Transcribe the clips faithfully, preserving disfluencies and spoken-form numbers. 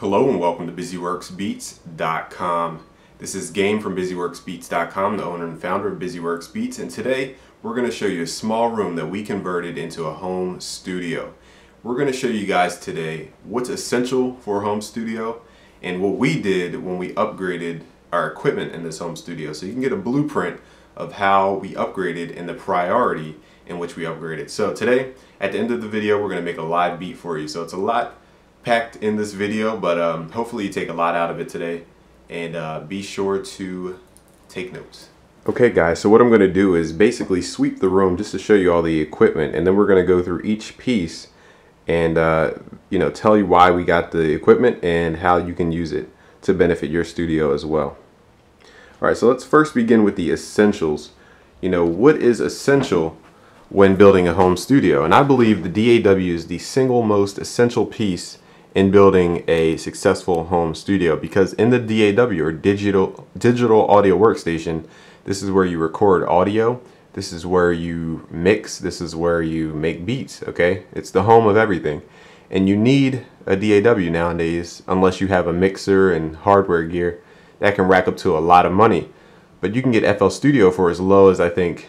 Hello and welcome to busy works beats dot com. This is Game from busy works beats dot com, the owner and founder of BusyWorks Beats, and today we're going to show you a small room that we converted into a home studio. We're going to show you guys today what's essential for a home studio and what we did when we upgraded our equipment in this home studio, so you can get a blueprint of how we upgraded and the priority in which we upgraded. So today, at the end of the video, we're going to make a live beat for you. So it's a lot packed in this video, but um, hopefully you take a lot out of it today, and uh, be sure to take notes. Okay guys, so what I'm going to do is basically sweep the room just to show you all the equipment, and then we're going to go through each piece and uh, you know, tell you why we got the equipment and how you can use it to benefit your studio as well. Alright, so let's first begin with the essentials. You know, what is essential when building a home studio? And I believe the D A W is the single most essential piece in building a successful home studio, because in the D A W, or digital digital audio workstation, this is where you record audio, this is where you mix, this is where you make beats. Okay, it's the home of everything, and you need a D A W nowadays, unless you have a mixer and hardware gear that can rack up to a lot of money. But you can get F L Studio for as low as, I think,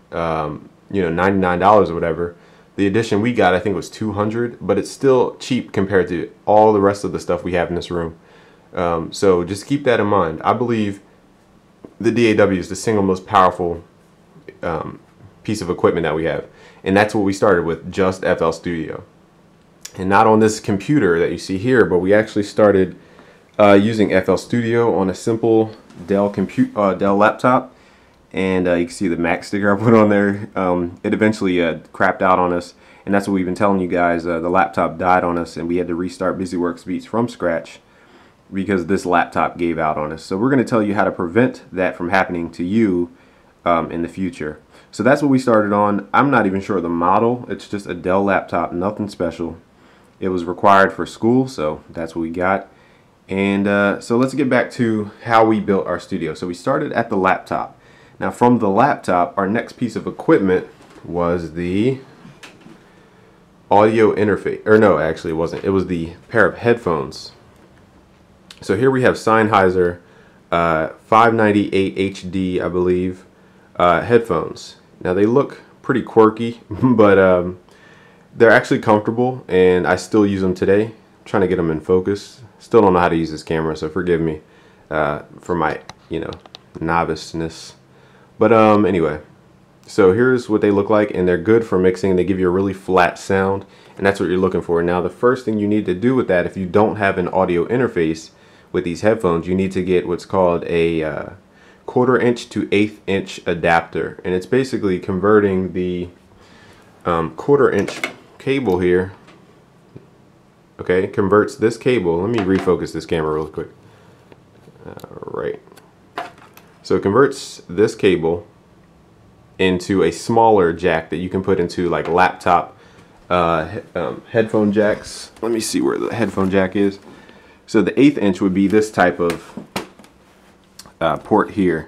um, you know, ninety-nine dollars or whatever. The edition we got, I think, was two hundred dollars, but it's still cheap compared to all the rest of the stuff we have in this room. Um, so just keep that in mind. I believe the D A W is the single most powerful um, piece of equipment that we have, and that's what we started with, just F L Studio. And not on this computer that you see here, but we actually started uh, using F L Studio on a simple Dell compute uh, Dell laptop. And uh, you can see the Mac sticker I put on there. Um, it eventually uh, crapped out on us, and that's what we've been telling you guys. Uh, the laptop died on us, and we had to restart BusyWorks Beats from scratch because this laptop gave out on us. So we're going to tell you how to prevent that from happening to you um, in the future. So that's what we started on. I'm not even sure of the model. It's just a Dell laptop, nothing special. It was required for school, so that's what we got. And uh, so let's get back to how we built our studio. So we started at the laptop. Now from the laptop, our next piece of equipment was the audio interface, or no, actually it wasn't. It was the pair of headphones. So here we have Sennheiser uh, five ninety-eight H D, I believe, uh, headphones. Now they look pretty quirky, but um, they're actually comfortable, and I still use them today. I'm trying to get them in focus. Still don't know how to use this camera, so forgive me uh, for my, you know, noviceness. But um, anyway, so here's what they look like, and they're good for mixing. They give you a really flat sound, and that's what you're looking for. Now, the first thing you need to do with that, if you don't have an audio interface with these headphones, you need to get what's called a uh, quarter inch to eighth inch adapter, and it's basically converting the um, quarter inch cable here. Okay, converts this cable. Let me refocus this camera real quick. All right. So it converts this cable into a smaller jack that you can put into like laptop uh, he um, headphone jacks. Let me see where the headphone jack is. So the eighth inch would be this type of uh, port here.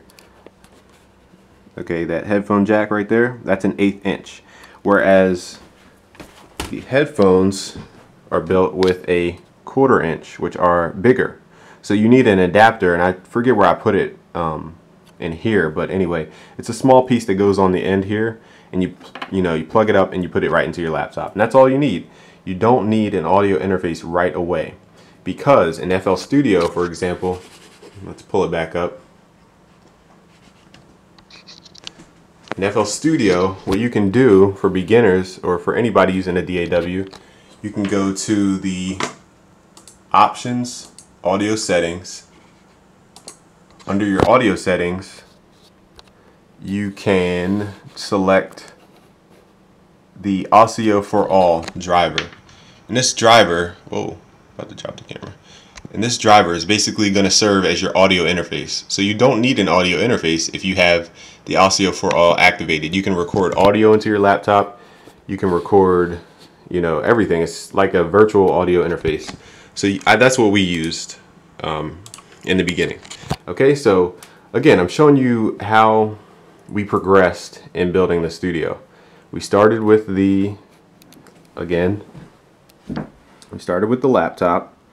Okay, that headphone jack right there, that's an eighth inch. Whereas the headphones are built with a quarter inch, which are bigger. So you need an adapter, and I forget where I put it um, in here, but anyway, it's a small piece that goes on the end here, and you you know you plug it up and you put it right into your laptop, and that's all you need. You don't need an audio interface right away, because in F L Studio, for example, let's pull it back up. In F L Studio, what you can do for beginners or for anybody using a D A W, you can go to the options, audio settings. Under your audio settings, you can select the Audio for All driver. And this driver, whoa, about to drop the camera. And this driver is basically going to serve as your audio interface. So you don't need an audio interface if you have the Audio for All activated. You can record audio into your laptop. You can record, you know, everything. It's like a virtual audio interface. So I, that's what we used um, in the beginning. Okay, so again, I'm showing you how we progressed in building the studio. We started with the, again, we started with the laptop.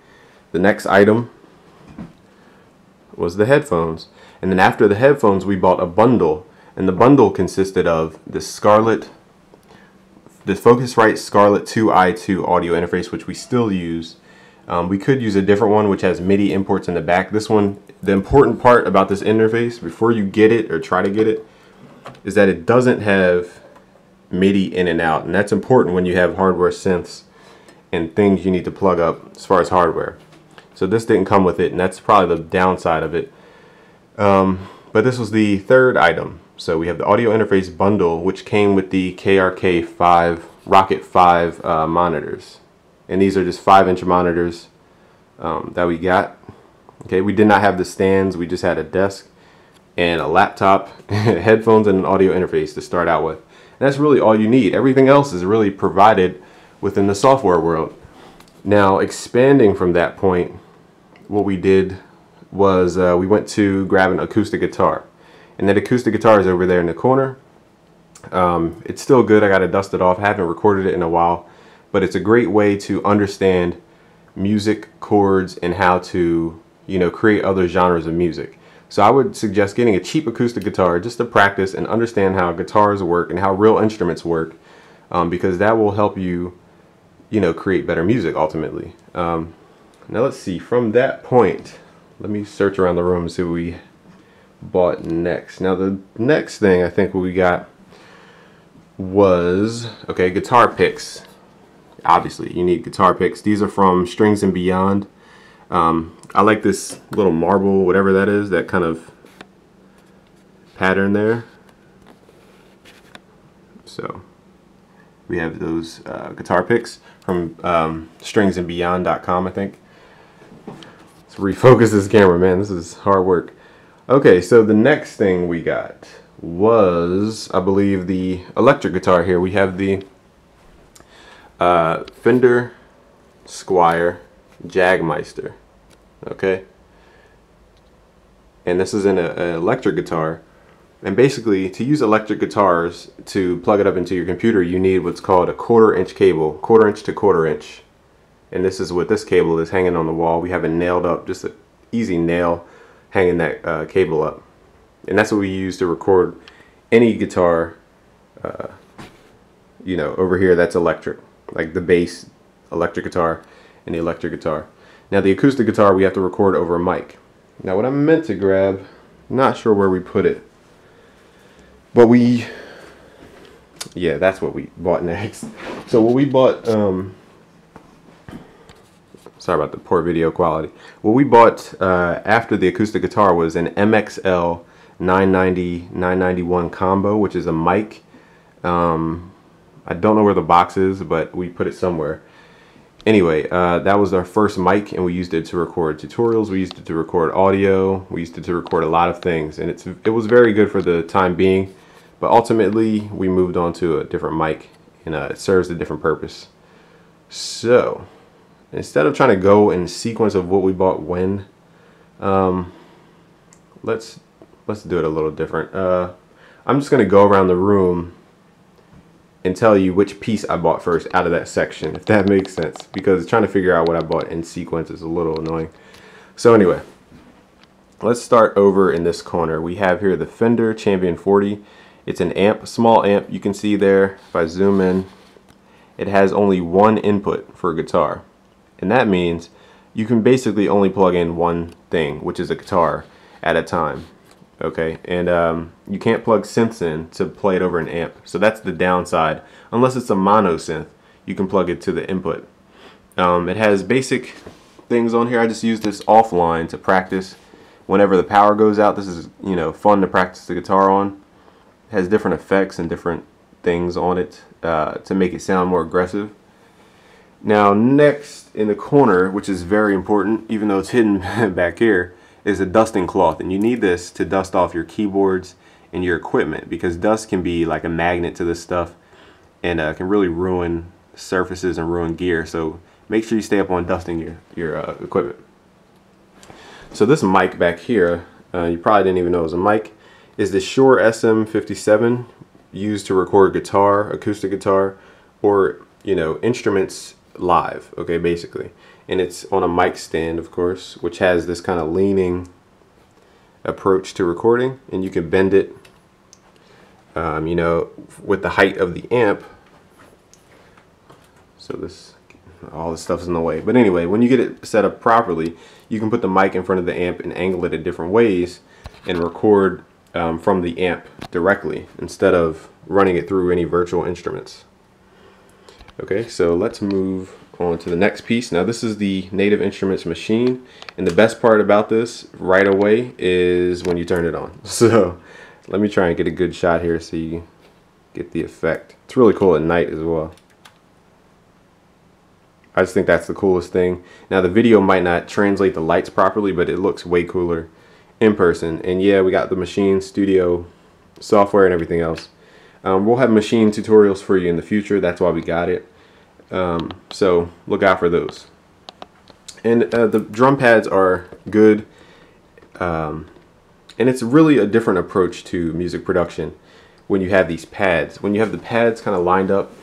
the next item was the headphones. And then after the headphones, we bought a bundle. And the bundle consisted of the Scarlett, the Focusrite Scarlett two i two audio interface, which we still use. Um, we could use a different one which has MIDI imports in the back. This one, the important part about this interface, before you get it or try to get it, is that it doesn't have MIDI in and out. And that's important when you have hardware synths and things you need to plug up as far as hardware. So this didn't come with it, and that's probably the downside of it. Um, but this was the third item. So we have the audio interface bundle, which came with the K R K five, Rocket five uh, monitors. And these are just five inch monitors um, that we got. Okay, we did not have the stands, we just had a desk and a laptop, headphones, and an audio interface to start out with. And that's really all you need. Everything else is really provided within the software world. Now, expanding from that point, what we did was uh, we went to grab an acoustic guitar. And that acoustic guitar is over there in the corner. Um, it's still good. I got to dust it off. I haven't recorded it in a while. But it's a great way to understand music, chords, and how to, you know, create other genres of music. So I would suggest getting a cheap acoustic guitar just to practice and understand how guitars work and how real instruments work, um, because that will help you, you know, create better music ultimately. Um, now let's see, from that point, let me search around the room and see what we bought next. Now the next thing I think what we got was, okay, guitar picks. Obviously you need guitar picks. These are from Strings and Beyond. um, I like this little marble, whatever that is, that kind of pattern there. So we have those uh, guitar picks from um, strings and beyond dot com, I think. Let's refocus this camera, man. This is hard work. Okay, so the next thing we got was, I believe, the electric guitar here. We have the uh, Fender Squier Jagmeister. Okay, and this is an, an electric guitar. And basically, to use electric guitars, to plug it up into your computer, you need what's called a quarter inch cable, quarter inch to quarter inch. And this is what this cable is hanging on the wall. We have it nailed up, just an easy nail hanging that uh, cable up. And that's what we use to record any guitar, uh, you know, over here that's electric, like the bass electric guitar and the electric guitar. Now the acoustic guitar we have to record over a mic. Now what I meant to grab, not sure where we put it, but we, yeah, that's what we bought next. So what we bought, um, sorry about the poor video quality. What we bought uh, after the acoustic guitar was an M X L nine ninety, nine ninety-one combo, which is a mic. Um, I don't know where the box is, but we put it somewhere. Anyway, uh, that was our first mic, and we used it to record tutorials. We used it to record audio. We used it to record a lot of things, and it's it was very good for the time being. But ultimately, we moved on to a different mic, and uh, it serves a different purpose. So instead of trying to go in sequence of what we bought when, um, let's let's do it a little different. Uh, I'm just gonna go around the room and tell you which piece I bought first out of that section, if that makes sense, because trying to figure out what I bought in sequence is a little annoying. So anyway, let's start over in this corner. We have here the Fender Champion forty. It's an amp, small amp. You can see there, if I zoom in, it has only one input for a guitar. And that means you can basically only plug in one thing, which is a guitar, at a time. Okay, and um, you can't plug synths in to play it over an amp. So that's the downside. Unless it's a mono synth, you can plug it to the input. Um, it has basic things on here. I just use this offline to practice whenever the power goes out. This is, you know, fun to practice the guitar on. It has different effects and different things on it uh, to make it sound more aggressive. Now next in the corner, which is very important, even though it's hidden back here, is a dusting cloth, and you need this to dust off your keyboards and your equipment, because dust can be like a magnet to this stuff and uh, can really ruin surfaces and ruin gear. So make sure you stay up on dusting your, your uh, equipment. So this mic back here, uh, you probably didn't even know it was a mic, is the Shure S M fifty-seven, used to record guitar, acoustic guitar, or, you know, instruments live, okay, basically. and it's on a mic stand, of course, which has this kind of leaning approach to recording, and you can bend it, um, you know, with the height of the amp. So this, all this stuff is in the way. But anyway, when you get it set up properly, you can put the mic in front of the amp and angle it in different ways and record um, from the amp directly instead of running it through any virtual instruments. Okay, so let's move on to the next piece. Now this is the Native Instruments machine, and the best part about this right away is when you turn it on. So let me try and get a good shot here so you get the effect. It's really cool at night as well. I just think that's the coolest thing. Now the video might not translate the lights properly, but it looks way cooler in person. And yeah, we got the Machine Studio software and everything else. Um, we'll have machine tutorials for you in the future. That's why we got it. Um, so look out for those. And uh, the drum pads are good. Um, and it's really a different approach to music production when you have these pads. When you have the pads kind of lined up,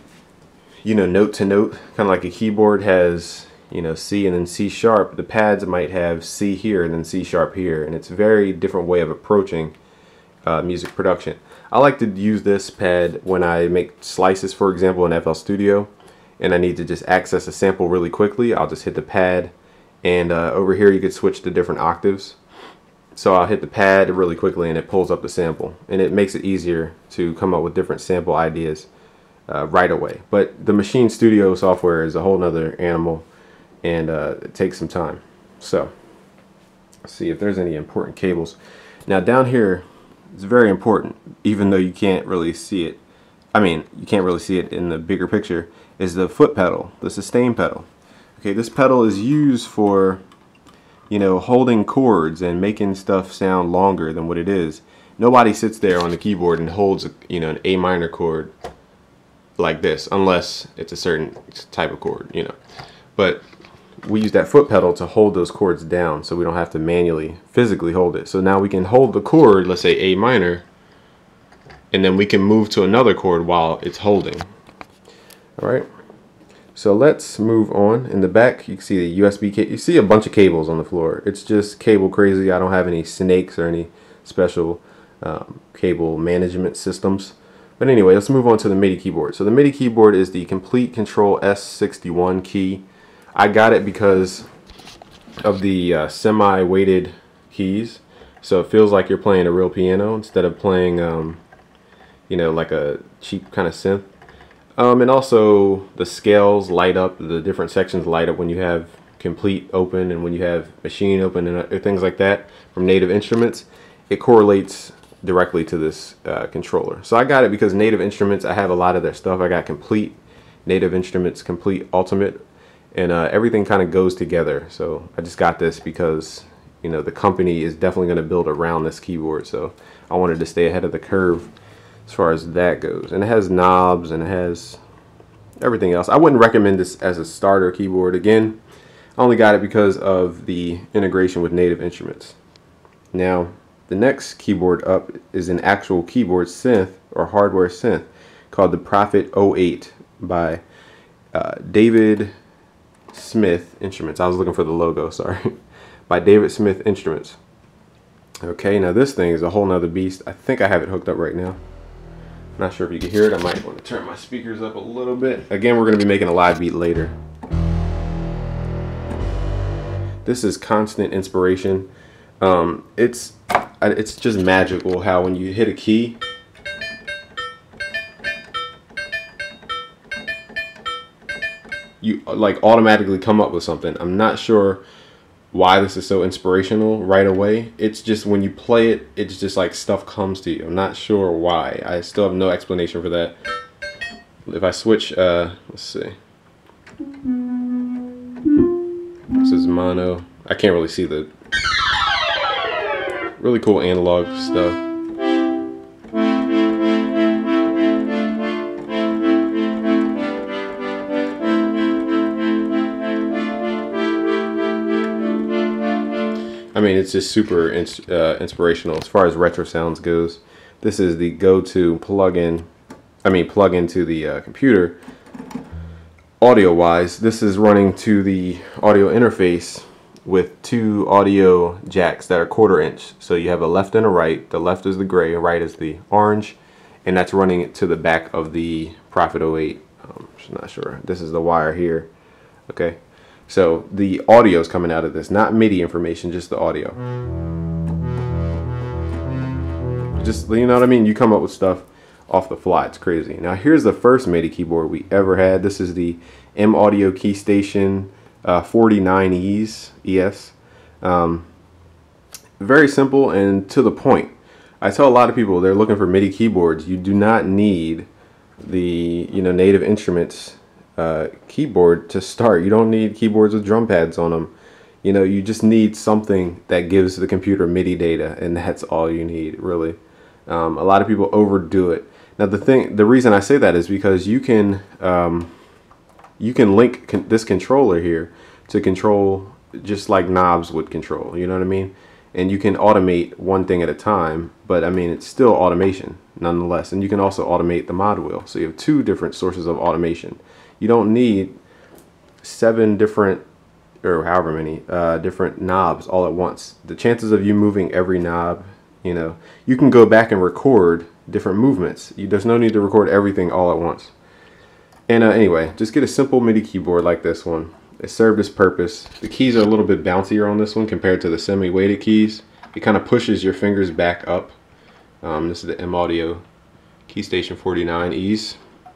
you know, note to note, kind of like a keyboard has, you know, C and then C sharp, the pads might have C here and then C sharp here. And it's a very different way of approaching uh, music production. I like to use this pad when I make slices, for example, in F L Studio, and I need to just access a sample really quickly. I'll just hit the pad, and uh, over here you could switch to different octaves. So I'll hit the pad really quickly and it pulls up the sample, and it makes it easier to come up with different sample ideas uh, right away. But the Machine Studio software is a whole nother animal, and uh, it takes some time. So let's see if there's any important cables. Now down here, it's very important, even though you can't really see it. I mean, you can't really see it in the bigger picture, is the foot pedal, the sustain pedal. Okay, this pedal is used for, you know, holding chords and making stuff sound longer than what it is. Nobody sits there on the keyboard and holds, a, you know, an A minor chord like this, unless it's a certain type of chord, you know. But we use that foot pedal to hold those chords down, so we don't have to manually, physically hold it. So now we can hold the chord, let's say A minor, and then we can move to another chord while it's holding. All right. So let's move on. In the back, you can see the U S B cable. You see a bunch of cables on the floor. It's just cable crazy. I don't have any snakes or any special um, cable management systems. But anyway, let's move on to the MIDI keyboard. So the MIDI keyboard is the Komplete Control S sixty-one key. I got it because of the uh, semi-weighted keys. So it feels like you're playing a real piano instead of playing, um, you know, like a cheap kind of synth. Um, and also the scales light up, the different sections light up when you have Komplete open and when you have Machine open and uh, things like that from Native Instruments. It correlates directly to this uh, controller. So I got it because Native Instruments, I have a lot of their stuff. I got Komplete, Native Instruments, Komplete Ultimate, and uh, everything kind of goes together. So I just got this because, you know, the company is definitely going to build around this keyboard. So I wanted to stay ahead of the curve as far as that goes. And it has knobs and it has everything else. I wouldn't recommend this as a starter keyboard. Again, I only got it because of the integration with Native Instruments. Now, the next keyboard up is an actual keyboard synth or hardware synth called the Prophet oh eight by uh, David Smith Instruments. I was looking for the logo, sorry. By David Smith Instruments. Okay, now this thing is a whole nother beast. I think I have it hooked up right now. Not sure if you can hear it. I might want to turn my speakers up a little bit. Again, we're going to be making a live beat later. This is Constant Inspiration. Um, it's it's just magical how when you hit a key, you like automatically come up with something. I'm not sure why this is so inspirational right away. It's just when you play it, it's just like stuff comes to you. I'm not sure why. I still have no explanation for that. If I switch, uh, let's see. This is mono. I can't really see the really cool analog stuff. I mean, it's just super ins uh, inspirational as far as retro sounds goes. This is the go-to plug-in, I mean plug into the uh, computer audio wise, this is running to the audio interface with two audio jacks that are quarter inch. So you have a left and a right. The left is the gray, right is the orange, and that's running it to the back of the Prophet oh eight. I'm not sure. This is the wire here. Okay, so the audio is coming out of this, not MIDI information, just the audio. Just, you know what I mean? You come up with stuff off the fly. It's crazy. Now here's the first MIDI keyboard we ever had. This is the M Audio Keystation uh, forty-nine E S. Um, very simple and to the point. I tell a lot of people they're looking for MIDI keyboards. You do not need the you know Native Instruments uh, keyboard to start. You don't need keyboards with drum pads on them. You know, you just need something that gives the computer MIDI data, and that's all you need, really. Um, a lot of people overdo it. Now the thing, the reason I say that is because you can um, you can link con this controller here to control just like knobs would control. You know what I mean? And you can automate one thing at a time, but I mean it's still automation nonetheless. And you can also automate the mod wheel, so you have two different sources of automation. You don't need seven different or however many uh, different knobs all at once. The chances of you moving every knob, you know, you can go back and record different movements. You, there's no need to record everything all at once. And uh, anyway, just get a simple MIDI keyboard like this one. It served its purpose. The keys are a little bit bouncier on this one compared to the semi-weighted keys. It kind of pushes your fingers back up. Um, this is the M Audio Keystation forty-nine E S.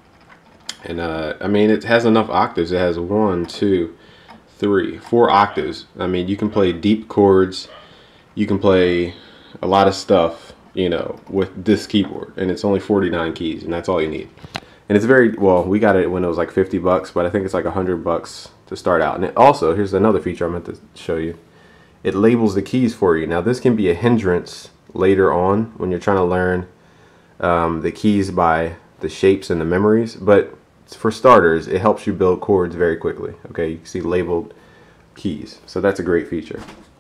And uh, I mean, it has enough octaves. It has one, two, three, four octaves. I mean, you can play deep chords. You can play a lot of stuff, you know, with this keyboard, and it's only forty-nine keys, and that's all you need. And it's very well. We got it when it was like fifty bucks, but I think it's like a hundred bucks to start out. And it also, here's another feature I meant to show you. It labels the keys for you. Now this can be a hindrance later on when you're trying to learn um, the keys by the shapes and the memories, but for starters, it helps you build chords very quickly. Okay, you can see labeled keys, so that's a great feature.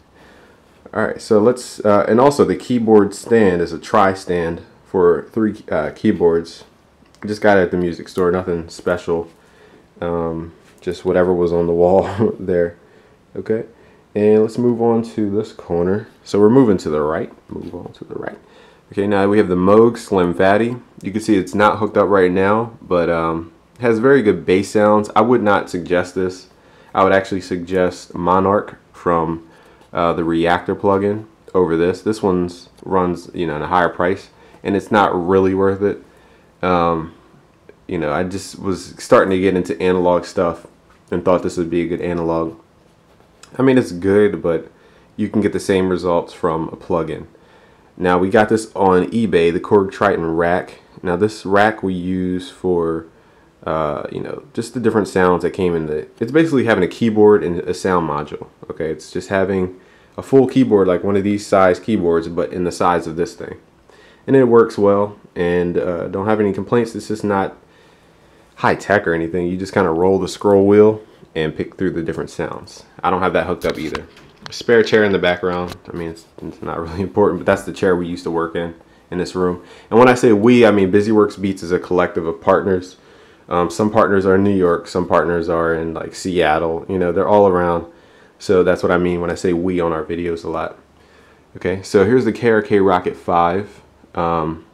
All right, so let's, uh, and also the keyboard stand is a tri-stand for three uh, keyboards. I just got it at the music store, nothing special, um, just whatever was on the wall there. Okay, and let's move on to this corner. So we're moving to the right, move on to the right. Okay, now we have the Moog Slim Phatty. You can see it's not hooked up right now, but um, it has very good bass sounds. I would not suggest this. I would actually suggest Monarch from Uh, the Reactor plugin over this. This one's runs, you know, at a higher price, and it's not really worth it. Um, you know, I just was starting to get into analog stuff and thought this would be a good analog. I mean, it's good, but you can get the same results from a plugin. Now we got this on eBay, the Korg Triton rack. Now this rack we use for Uh, you know, just the different sounds that came in the, it's basically having a keyboard and a sound module. Okay, it's just having a full keyboard like one of these size keyboards, but in the size of this thing, and it works well, and uh, don't have any complaints. It's just not high tech or anything. You just kind of roll the scroll wheel and pick through the different sounds. I don't have that hooked up either. A spare chair in the background. I mean, it's, it's not really important, but that's the chair we used to work in in this room. And when I say we, I mean BusyWorks Beats is a collective of partners. Um, some partners are in New York, some partners are in like Seattle, you know, they're all around. So that's what I mean when I say we on our videos a lot. Okay, so here's the K R K Rocket five. Um,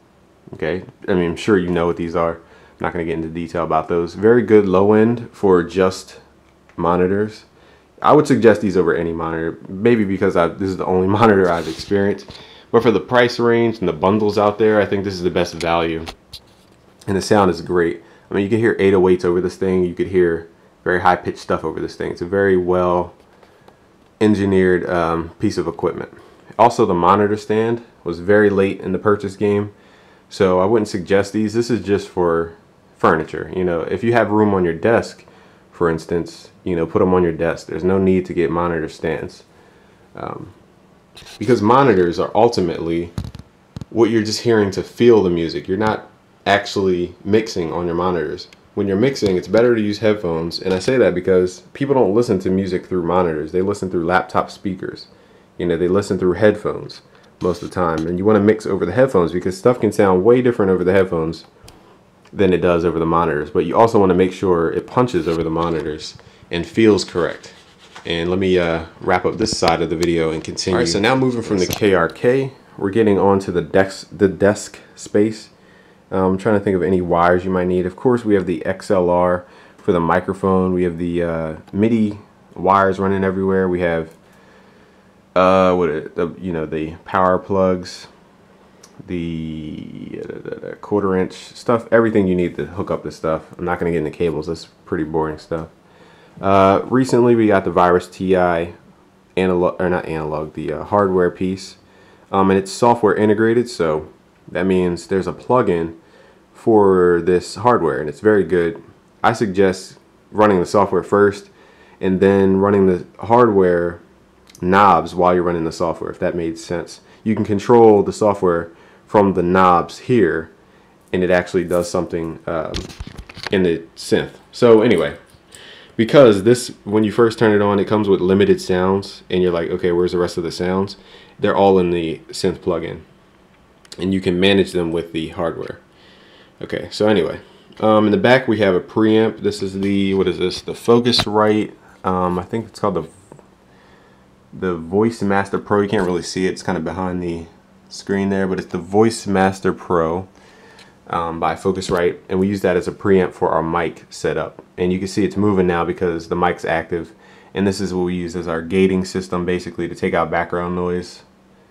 okay, I mean, I'm sure you know what these are. I'm not going to get into detail about those. Very good low end for just monitors. I would suggest these over any monitor, maybe because I've, this is the only monitor I've experienced. But for the price range and the bundles out there, I think this is the best value. And the sound is great. I mean, you can hear eight oh eights over this thing. You could hear very high-pitched stuff over this thing. It's a very well engineered um, piece of equipment. Also, the monitor stand was very late in the purchase game, so I wouldn't suggest these. This is just for furniture. You know, if you have room on your desk, for instance, you know, put them on your desk. There's no need to get monitor stands, um, because monitors are ultimately what you're just hearing to feel the music. You're not actually mixing on your monitors. When you're mixing, it's better to use headphones, and I say that because people don't listen to music through monitors. They listen through laptop speakers. You know, they listen through headphones most of the time, and you want to mix over the headphones because stuff can sound way different over the headphones than it does over the monitors. But you also want to make sure it punches over the monitors and feels correct. And let me uh, wrap up this side of the video and continue. All right, so now moving from the K R K, we're getting onto the desk, the desk space. Um, I'm trying to think of any wires you might need. Of course, we have the X L R for the microphone. We have the uh, MIDI wires running everywhere. We have uh, what it, the you know the power plugs, the, uh, the quarter inch stuff, everything you need to hook up this stuff. I'm not going to get into cables. That's pretty boring stuff. Uh, recently, we got the Virus T I analog, or not analog, the uh, hardware piece, um, and it's software integrated. So that means there's a plugin for this hardware, and it's very good. I suggest running the software first, and then running the hardware knobs while you're running the software, if that made sense. You can control the software from the knobs here, and it actually does something um, in the synth. So anyway, because this, when you first turn it on, it comes with limited sounds, and you're like, okay, where's the rest of the sounds? They're all in the synth plugin, and you can manage them with the hardware. Okay, so anyway, um, in the back we have a preamp. This is the, what is this? The Focusrite. Um, I think it's called the the Voice Master Pro. You can't really see it. It's kind of behind the screen there, but it's the Voice Master Pro um, by Focusrite, and we use that as a preamp for our mic setup. And you can see it's moving now because the mic's active. And this is what we use as our gating system, basically, to take out background noise.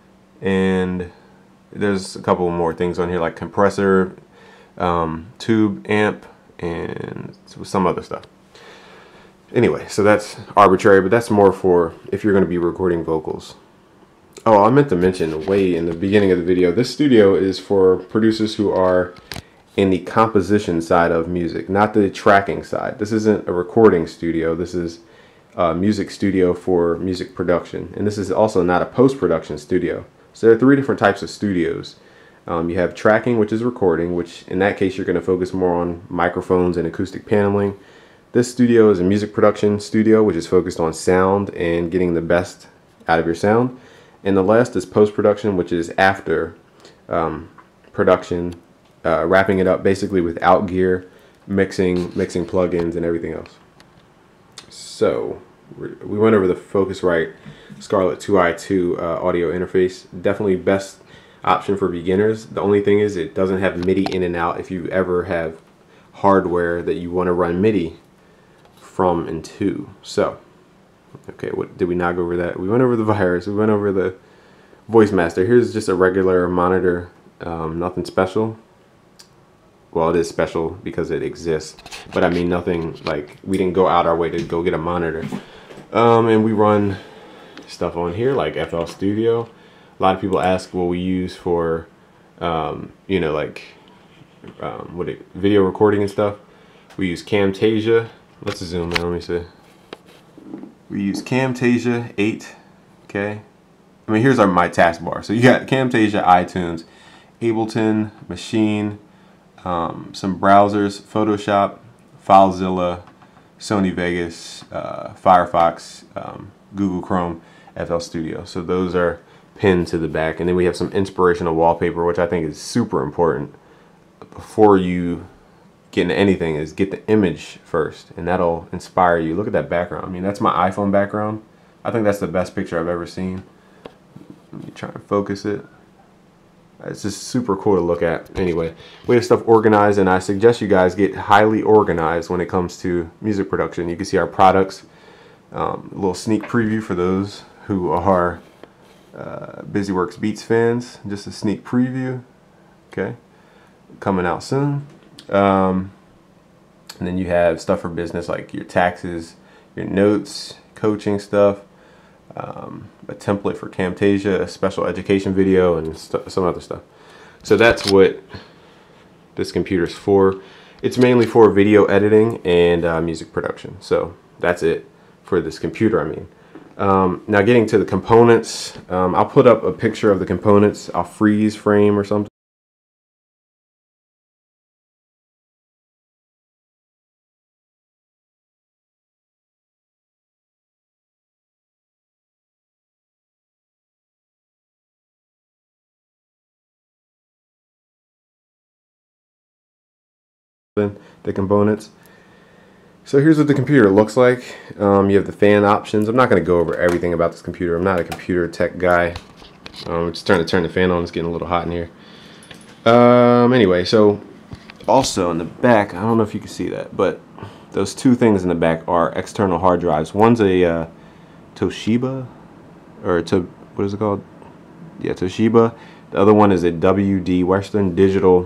And there's a couple more things on here, like compressor, um, tube amp, and some other stuff. Anyway, so that's arbitrary, but that's more for if you're going to be recording vocals. Oh, I meant to mention way in the beginning of the video, this studio is for producers who are in the composition side of music, not the tracking side. This isn't a recording studio. This is a music studio for music production. And this is also not a post-production studio. So there are three different types of studios. Um, you have tracking, which is recording, which in that case you're going to focus more on microphones and acoustic paneling. This studio is a music production studio, which is focused on sound and getting the best out of your sound. And the last is post-production, which is after um, production, uh, wrapping it up basically with out gear, mixing, mixing plugins and everything else. So we went over the Focusrite Scarlett two i two uh, audio interface. Definitely best option for beginners. The only thing is it doesn't have MIDI in and out if you ever have hardware that you want to run MIDI from and to. So, okay, what did we not go over that? We went over the virus. We went over the Voice Master. Here's just a regular monitor, um, nothing special. Well, it is special because it exists, but I mean nothing like we didn't go out our way to go get a monitor. Um, and we run stuff on here like F L Studio. A lot of people ask what we use for, um, you know, like um, what it, video recording and stuff. We use Camtasia. Let's zoom in. Let me see. We use Camtasia eight. Okay. I mean, here's our my taskbar. So you got Camtasia, iTunes, Ableton, Machine, um, some browsers, Photoshop, FileZilla, Sony Vegas, uh, Firefox, um, Google Chrome, F L Studio. So those are pinned to the back, and then we have some inspirational wallpaper, which I think is super important before you get into anything. Is get the image first, and that'll inspire you. Look at that background. I mean, that's my iPhone background. I think that's the best picture I've ever seen. Let me try and focus it. It's just super cool to look at. Anyway, we have stuff organized, and I suggest you guys get highly organized when it comes to music production. You can see our products, um, a little sneak preview for those who are uh, BusyWorks Beats fans. Just a sneak preview. Okay, coming out soon. Um, and then you have stuff for business like your taxes, your notes, coaching stuff, um, a template for Camtasia, a special education video, and st some other stuff. So that's what this computer's for. It's mainly for video editing and uh, music production. So that's it for this computer, I mean. Um, now getting to the components, um, I'll put up a picture of the components. I'll freeze frame or something. the components. So here's what the computer looks like. Um, you have the fan options. I'm not going to go over everything about this computer. I'm not a computer tech guy. Um, I'm just trying to turn the fan on. It's getting a little hot in here. Um, anyway, so also in the back, I don't know if you can see that, but those two things in the back are external hard drives. One's a uh, Toshiba, or to what is it called? Yeah, Toshiba. The other one is a W D, Western Digital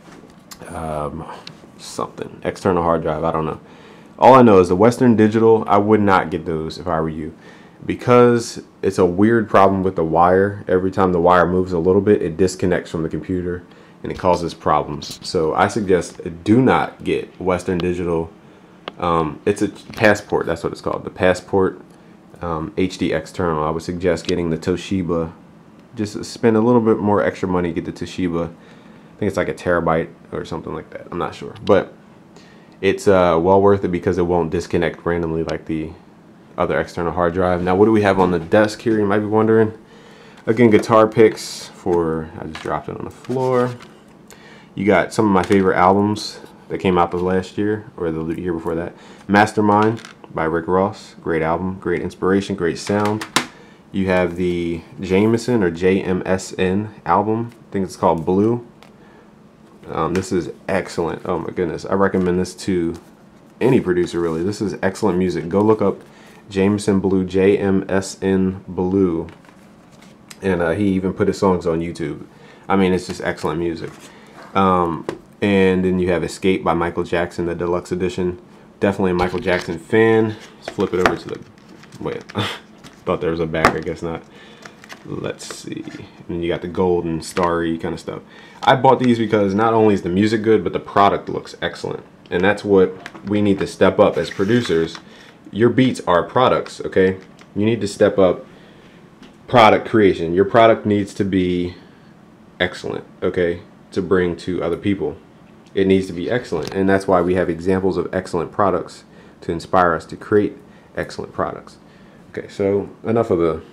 um, something, external hard drive. I don't know. All I know is the Western Digital, I would not get those if I were you, because it's a weird problem with the wire. Every time the wire moves a little bit, it disconnects from the computer and it causes problems. So I suggest do not get Western Digital. Um, it's a Passport, that's what it's called, the Passport um, H D external. I would suggest getting the Toshiba. Just spend a little bit more extra money, get the Toshiba. I think it's like a terabyte or something like that. I'm not sure, but it's uh, well worth it because it won't disconnect randomly like the other external hard drive. Now, what do we have on the desk here? You might be wondering. Again, guitar picks for, I just dropped it on the floor. You got some of my favorite albums that came out the last year or the year before that. Mastermind by Rick Ross. Great album, great inspiration, great sound. You have the Jameson or J M S N album. I think it's called Blue. Um, this is excellent. Oh my goodness. I recommend this to any producer really. This is excellent music. Go look up Jameson Blue, J M S N Blue. And uh, he even put his songs on YouTube. I mean, it's just excellent music. Um, and then you have Escape by Michael Jackson, the deluxe edition. Definitely a Michael Jackson fan. Let's flip it over to the, wait. Thought there was a back, I guess not. Let's see. And you got the gold and starry kind of stuff. I bought these because not only is the music good, but the product looks excellent. And that's what we need to step up as producers. Your beats are products, okay? You need to step up product creation. Your product needs to be excellent, okay, to bring to other people. It needs to be excellent. And that's why we have examples of excellent products to inspire us to create excellent products. Okay, so enough of the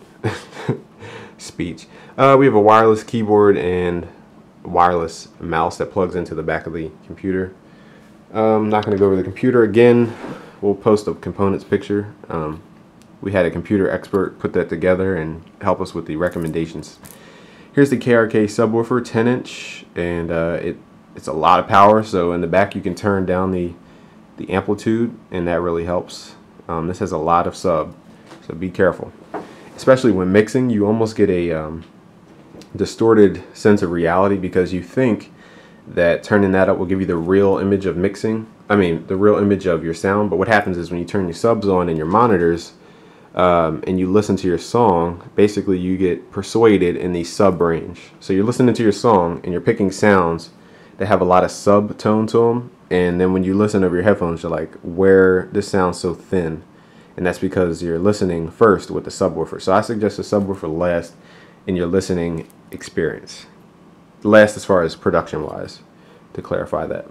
speech. Uh, we have a wireless keyboard and wireless mouse that plugs into the back of the computer. I'm um, not going to go over the computer again. We'll post a components picture. Um, we had a computer expert put that together and help us with the recommendations. Here's the K R K subwoofer, ten inch, and uh, it it's a lot of power. So in the back you can turn down the the amplitude, and that really helps. Um, this has a lot of sub. So be careful, especially when mixing. You almost get a um, distorted sense of reality because you think that turning that up will give you the real image of mixing. I mean, the real image of your sound. But what happens is when you turn your subs on in your monitors um, and you listen to your song, basically you get persuaded in the sub range. So you're listening to your song and you're picking sounds that have a lot of sub tone to them. And then when you listen over your headphones, you're like, where this sounds so thin. And that's because you're listening first with the subwoofer. So I suggest a subwoofer last in your listening experience. Last as far as production wise, to clarify that.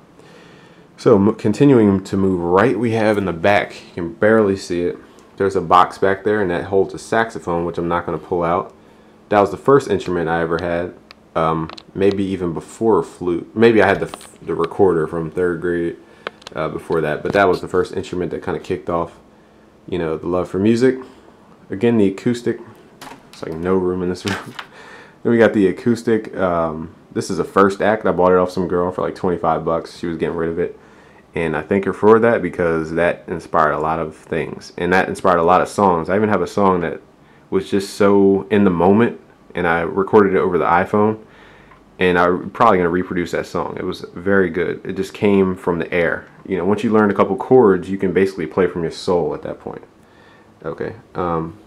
So continuing to move right, we have in the back, you can barely see it, there's a box back there, and that holds a saxophone, which I'm not going to pull out. That was the first instrument I ever had, um, maybe even before flute. Maybe I had the, the recorder from third grade uh, before that, but that was the first instrument that kind of kicked off, you know, the love for music. Again, the acoustic. It's like no room in this room. Then we got the acoustic. Um, this is a first act. I bought it off some girl for like twenty-five bucks. She was getting rid of it. And I thank her for that because that inspired a lot of things. And that inspired a lot of songs. I even have a song that was just so in the moment. And I recorded it over the iPhone. And I'm probably going to reproduce that song. It was very good. It just came from the air. You know, once you learn a couple chords, you can basically play from your soul at that point. Okay. Um,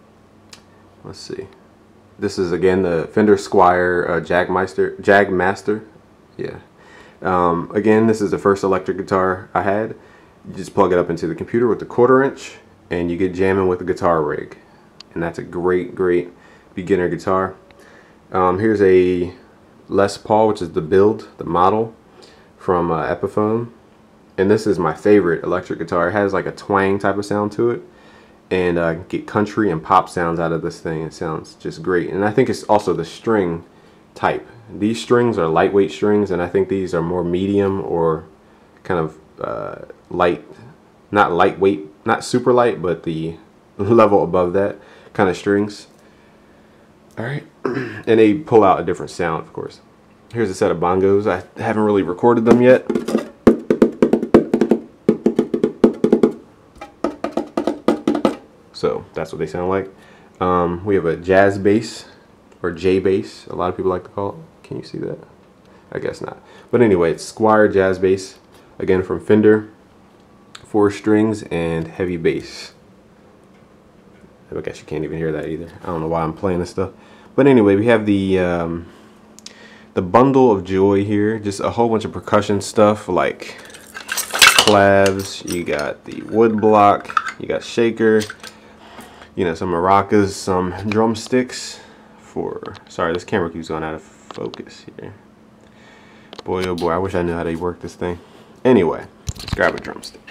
let's see. This is again the Fender Squier uh, Jagmeister, Jagmaster. Yeah. Um, again, this is the first electric guitar I had. You just plug it up into the computer with the quarter inch, and you get jamming with the guitar rig. And that's a great, great beginner guitar. Um, here's a Les Paul, which is the build, the model from uh, Epiphone. And this is my favorite electric guitar. It has like a twang type of sound to it. And uh, get country and pop sounds out of this thing. It sounds just great. And I think it's also the string type. These strings are lightweight strings, and I think these are more medium or kind of uh, light, not lightweight, not super light, but the level above that kind of strings. All right, and they pull out a different sound, of course. Here's a set of bongos. I haven't really recorded them yet. So that's what they sound like. Um, we have a jazz bass, or J bass, a lot of people like to call it. Can you see that? I guess not. But anyway, it's Squier jazz bass, again from Fender, four strings and heavy bass. I guess you can't even hear that either. I don't know why I'm playing this stuff. But anyway, we have the um, the bundle of joy here. Just a whole bunch of percussion stuff like clavs. You got the wood block. You got shaker. You know, some maracas, some drumsticks for, sorry, this camera keeps going out of focus here. Boy, oh boy, I wish I knew how to work this thing. Anyway, let's grab a drumstick.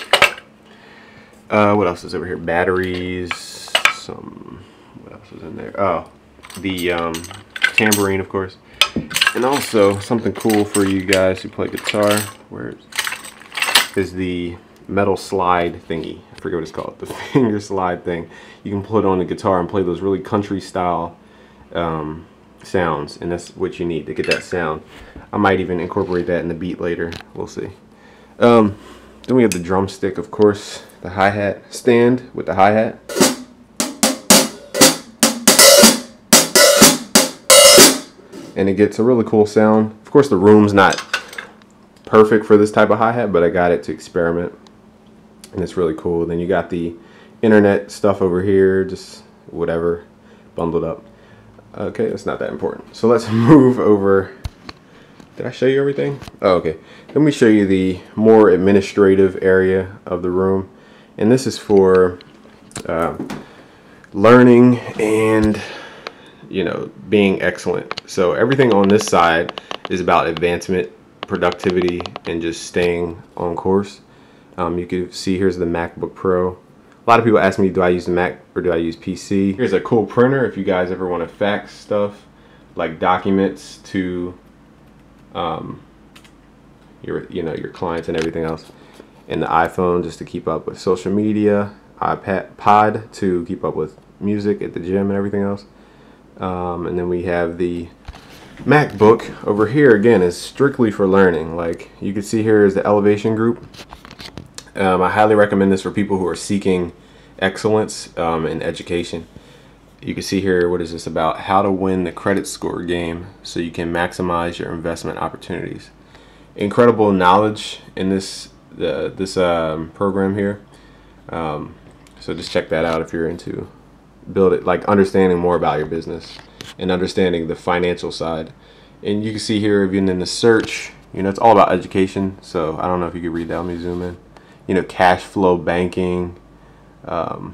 Uh, what else is over here? Batteries, some, what else is in there? Oh, the um, tambourine, of course. And also, something cool for you guys who play guitar, where is the metal slide thingy. I forget what it's called, the finger slide thing. You can put on the guitar and play those really country style um, sounds, and that's what you need to get that sound. I might even incorporate that in the beat later. We'll see. Um, then we have the drumstick, of course, the hi-hat stand with the hi-hat. And it gets a really cool sound. Of course, the room's not perfect for this type of hi-hat, but I got it to experiment. And it's really cool. Then you got the internet stuff over here, just whatever, bundled up. Okay, it's not that important. So let's move over. Did I show you everything? Oh, okay. Let me show you the more administrative area of the room. And this is for uh, learning and, you know, being excellent. So everything on this side is about advancement, productivity, and just staying on course. Um, you can see here's the MacBook Pro. A lot of people ask me, do I use the Mac or do I use P C? Here's a cool printer if you guys ever want to fax stuff, like documents to um, your, you know, your clients and everything else. And the iPhone just to keep up with social media, iPad Pod to keep up with music at the gym and everything else. Um, and then we have the MacBook over here. Again, is strictly for learning. Like you can see here is the Elevation Group. Um, I highly recommend this for people who are seeking excellence um, in education. You can see here, what is this about? How to win the credit score game so you can maximize your investment opportunities. Incredible knowledge in this the, this um, program here. Um, so just check that out if you're into build it, like understanding more about your business and understanding the financial side. And you can see here, even in the search, you know, it's all about education. So I don't know if you could read that. Let me zoom in. You know, cash flow banking, um,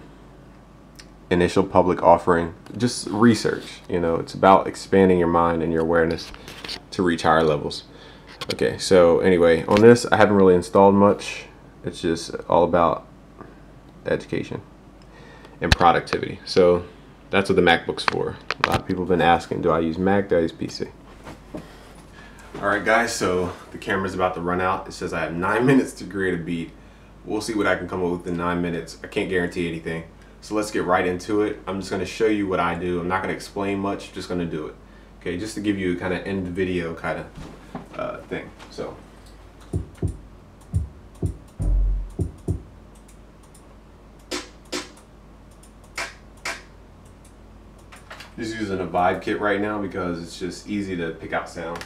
initial public offering, just research. You know, it's about expanding your mind and your awareness to reach higher levels. Okay, so anyway, on this, I haven't really installed much. It's just all about education and productivity. So that's what the MacBook's for. A lot of people have been asking, do I use Mac, do I use P C? Alright guys, so the camera's about to run out. It says I have nine minutes to create a beat. We'll see what I can come up with in nine minutes. I can't guarantee anything. So let's get right into it. I'm just going to show you what I do. I'm not going to explain much, just going to do it. Okay, just to give you a kind of end video kind of uh, thing. So. Just using a Vibe kit right now because it's just easy to pick out sounds.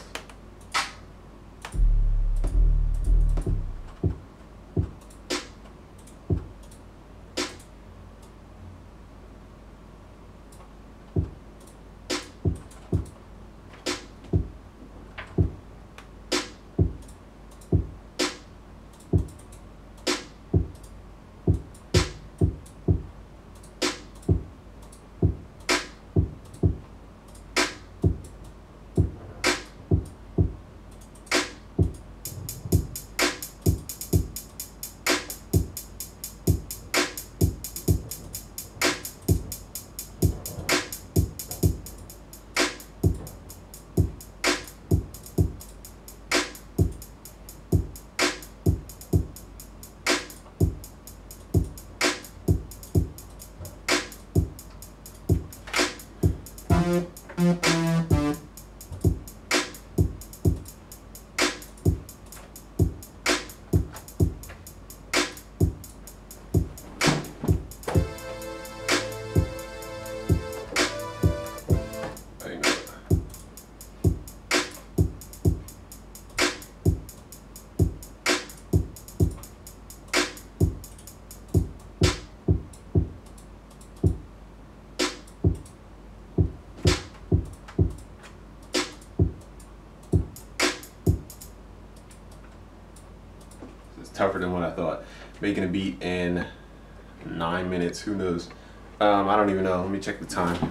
Tougher than what I thought. Making a beat in nine minutes, who knows? Um, I don't even know. Let me check the time.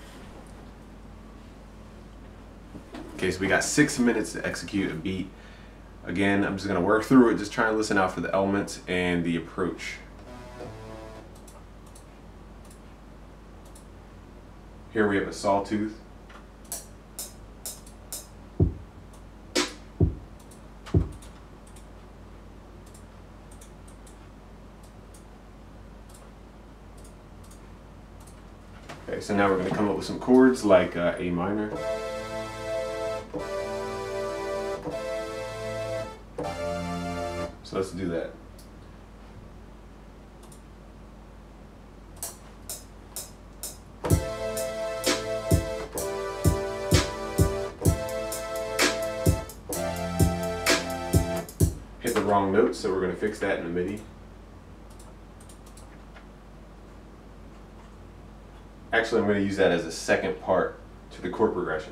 Okay, so we got six minutes to execute a beat. Again, I'm just gonna work through it, just try and listen out for the elements and the approach. Here we have a sawtooth. Okay, so now we're going to come up with some chords like uh, A minor. So let's do that. Hit the wrong notes, so we're going to fix that in the MIDI. Actually, I'm going to use that as a second part to the chord progression.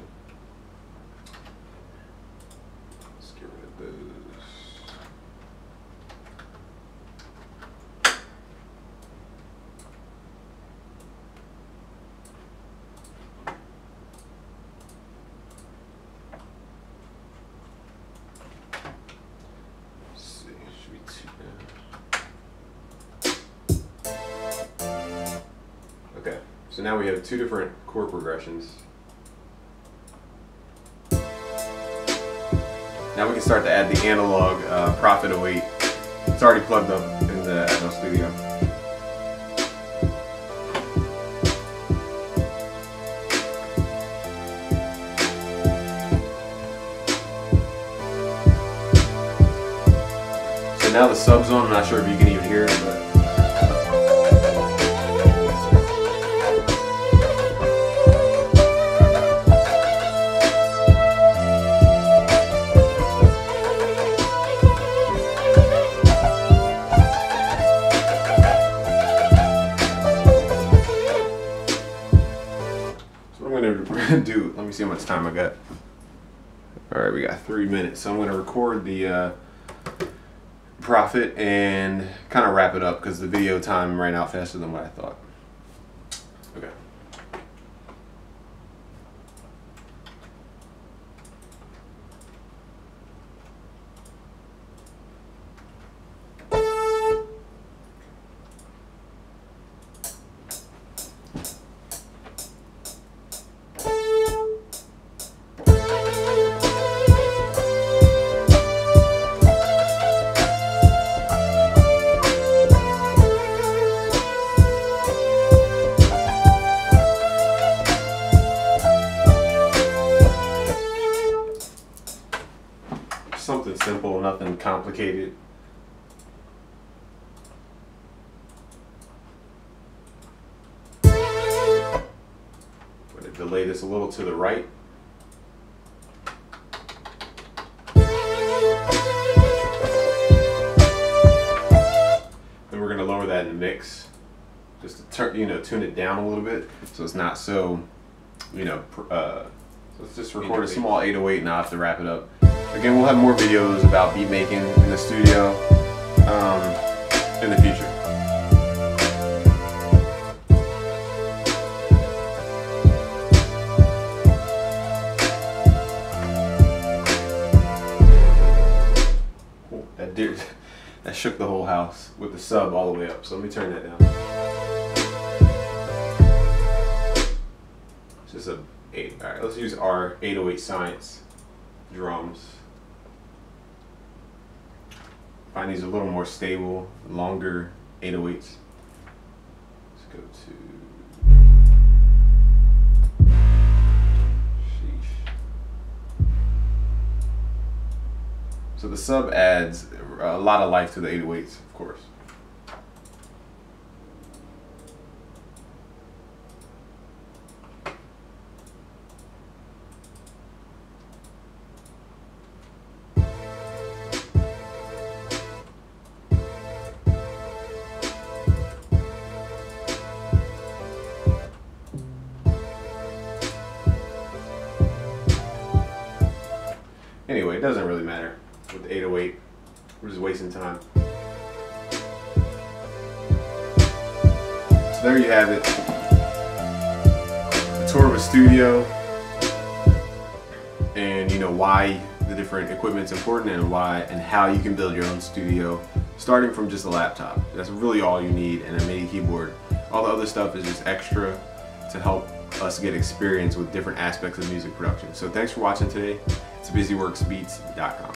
Let's get rid of those. Let's see, should be two now. Okay. So now we have two different chord progressions. Now we can start to add the analog uh, Prophet oh eight. It's already plugged up in the F L Studio. So now the sub's on. I'm not sure if you can even hear it, but do, let me see how much time I got. Alright, we got three minutes. So I'm going to record the uh, Prophet and kind of wrap it up because the video time ran out faster than what I thought. Okay. Something simple, nothing complicated. I'm going to delay this a little to the right. Then we're going to lower that in the mix, just to turn, you know, tune it down a little bit so it's not so, you know, uh, so let's just record a small eight oh eight and I'll have to wrap it up. Again, we'll have more videos about beat making in the studio um, in the future. Oh, that did, that shook the whole house with the sub all the way up. So let me turn that down. It's just a eight. All right, let's use our eight oh eight Science drums. Find these a little more stable, longer eight oh eights. Let's go to So the sub adds a lot of life to the eight oh eights, of course. Anyway, it doesn't really matter with the eight oh eight. We're just wasting time. So there you have it. A tour of a studio, and you know why the different equipment's important and why and how you can build your own studio starting from just a laptop. That's really all you need, and a MIDI keyboard. All the other stuff is just extra to help us get experience with different aspects of music production. So thanks for watching today. It's busy works beats dot com.